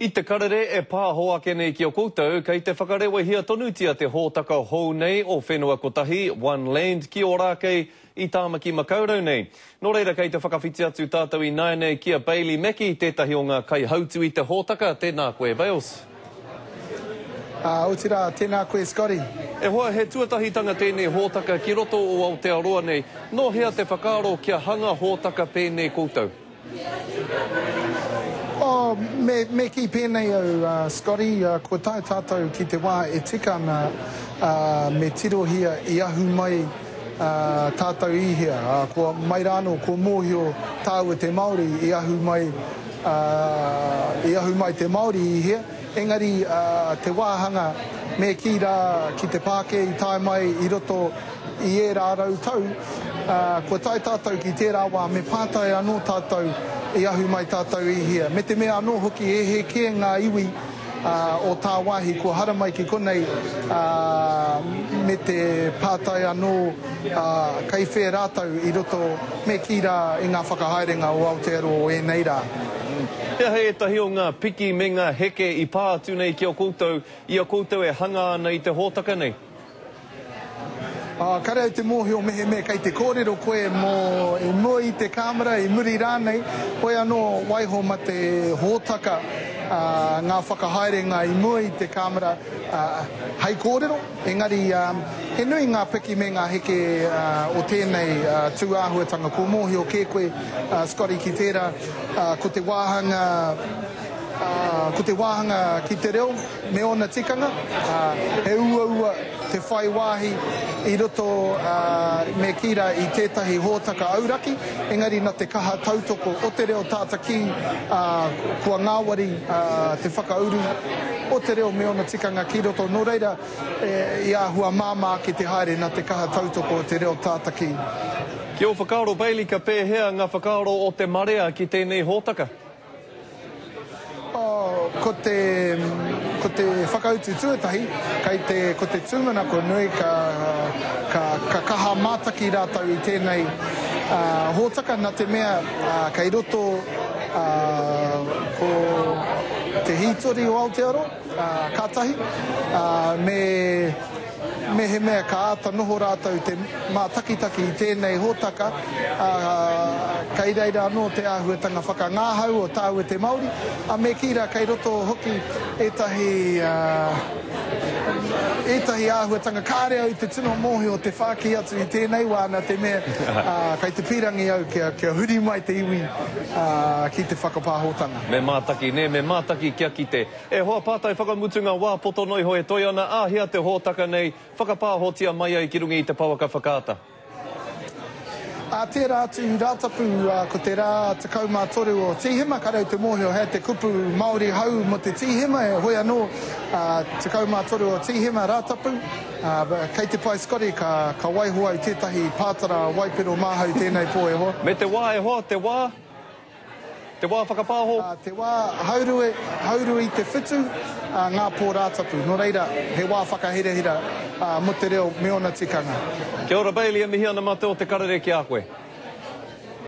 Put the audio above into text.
I te karere e pāho ake nei ki o koutou, kei te whakarewa hia tonutia te hōtaka hou nei o whenua kotahi, One Land, ki o rākei i tāmaki makaurau nei. Nō reira kei te whakawhiti atu tātou i nai nei kia Bailey Mackie, tētahi o ngā kai hautu i te hōtaka, tēnā koe Bales. O tira, tēnā koe Scotty. E hoa, he tuatahitanga tēnei hōtaka ki roto o Aotearoa nei, no hea te whakaaro kia hanga hōtaka pēnei koutou? Me ki pēnei au, Scotty, ko tai tātou ki te wā e tika ana me tirohia I ahu mai tātou ihia. Ko mai rāno, ko mōhio tāua te Maori I ahu mai te Maori ihia. Engari te wāhanga me ki rā ki te pāke I tai mai I roto I e rārau tau. Ko tai tātou ki tērā wā me pātai anō tātou I ahu mai tātou I hia. Me te mea anō hoki e he ke ngā iwi o tā wāhi ko hara mai ki konei me te pātai anō kai whē rātau I roto me ki rā I ngā whakahaerenga o Aotearoa o e nei rā. Hea hei tahi o ngā piki me ngā heke I pātu nei ki o koutou, I o koutou e hanga ana I te hōtaka nei? Karau te mōhio mehe me kei te kōrero koe mō e mua I te kāmara, I muri rānei, koe anō waiho ma te hōtaka ngā whakahaerenga I mua I te kāmara hei kōrero. Engari, he nui ngā piki me ngā heke o tēnei tūāhuatanga ko mōhio ke koe, Scotty ki tērā, ko te wāhanga ki te reo, me ona tikanga, he ua te whai wāhi I roto me kira I tētahi hōtaka auraki, engari nā te kaha tautoko o te reo tātaki kua ngāwari te whakauru, o te reo me ona tikanga ki roto. Nō reira, I āhua māmā ki te haere nā te kaha tautoko o te reo tātaki. Ki o whakaaro Bailey ka pēhea ngā whakaaro o te marea ki tēnei hōtaka? Ko te whakautu tuatahi, ko te tūmana ko nui ka kaha mātaki rātau I tēnei hōtaka nā te mea kei roto ko te hitori o Aotearoa, kātahi, me he mea ka āta noho rātau te mātakitaki I tēnei hōtaka, kei reira anō te āhuatanga whakangāhau o tāua te Maori, a me kira kei roto hoki etahi āhuatanga kāreo I te tino mohi o te whāki atu I tēnei wāna te mea kei te pirangi au kia huri mai te iwi ki te whakapāhotanga. Me mātaki, ne, me mātaki kia kite. E hoa pātai whakamutunga wā poto noi hoi toi ana, hea te hōtaka nei, whakapāhotia mai ai ki rungi I te pauaka whakaata. Tērā atu rātapu ko te rā te kaumātoru o tihima, karau te mōhio hea te kupu Maori hau mo te tihima, e hoi anō te kaumātoru o tihima rātapu. Kei te pai Scotty ka waihoa I tētahi pātara waipiro māhau tēnei pō e hoa. Me te wā e hoa, te wā? Te wā whakapāho? Te wā hauru I te whitu ngā pō rātapu. Nō reira, he wā whakahirahira mo te reo me ona tikanga. Kia ora Bailey, e mihi ana mate o te karere ki a koe.